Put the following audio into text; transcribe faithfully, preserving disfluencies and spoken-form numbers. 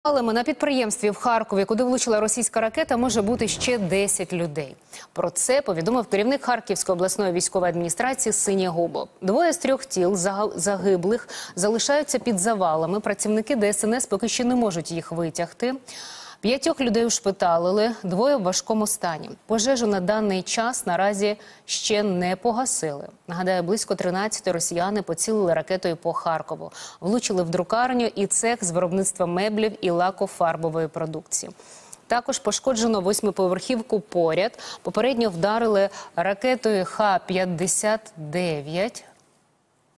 Але на підприємстві в Харкові, куди влучила російська ракета, може бути ще десять людей. Про це повідомив керівник Харківської обласної військової адміністрації Синє Губо. Двоє з трьох тіл загиблих залишаються під завалами. Працівники Де Ес Ен Ес поки що не можуть їх витягти. П'ятьох людей ушпиталили, двоє в важкому стані. Пожежу на даний час наразі ще не погасили. Нагадаю, близько тринадцяти росіяни поцілили ракетою по Харкову. Влучили в друкарню і цех з виробництва меблів і лакофарбової продукції. Також пошкоджено восьмиповерхівку поряд. Попередньо вдарили ракетою Х п'ятдесят дев'ять.